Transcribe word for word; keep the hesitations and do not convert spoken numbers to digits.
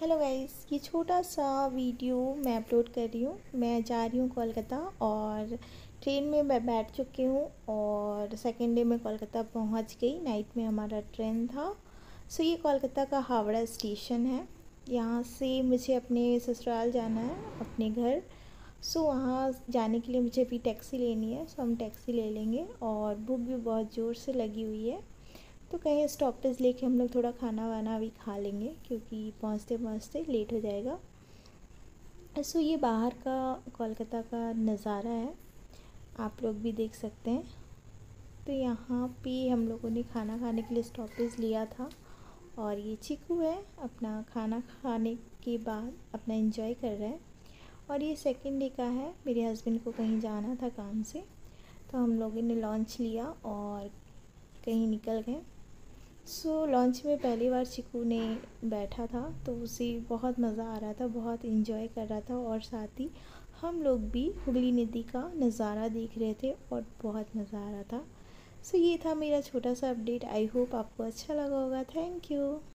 Hello guys, ये छोटा सा वीडियो मैं अपलोड कर रही हूँ। मैं जा रही हूँ कोलकाता और ट्रेन में मैं बैठ चुकी हूँ और सेकेंड डे में कोलकाता पहुँच गई। नाइट में हमारा ट्रेन था। सो ये कोलकाता का हावड़ा स्टेशन है। यहाँ से मुझे अपने ससुराल जाना है, अपने घर। सो वहाँ जाने के लिए मुझे अभी टैक्सी लेनी है। सो हम टैक्सी ले लेंगे और भूख भी बहुत ज़ोर से लगी हुई है, तो कहीं स्टॉपेज लेके हम लोग थोड़ा खाना वाना भी खा लेंगे क्योंकि पहुँचते पहुँचते लेट हो जाएगा। सो ये बाहर का कोलकाता का नज़ारा है, आप लोग भी देख सकते हैं। तो यहाँ पे हम लोगों ने खाना खाने के लिए स्टॉपेज लिया था और ये चीकू है, अपना खाना खाने के बाद अपना एंजॉय कर रहा है। और ये सेकंड डे का है, मेरे हस्बैंड को कहीं जाना था काम से, तो हम लोगों ने लॉन्च लिया और कहीं निकल गए। सो so, लॉन्च में पहली बार चिकू ने बैठा था तो उसे बहुत मज़ा आ रहा था, बहुत इन्जॉय कर रहा था और साथ ही हम लोग भी हुगली नदी का नज़ारा देख रहे थे और बहुत मज़ा आ रहा था। सो so, ये था मेरा छोटा सा अपडेट। आई होप आपको अच्छा लगा होगा। Thank you.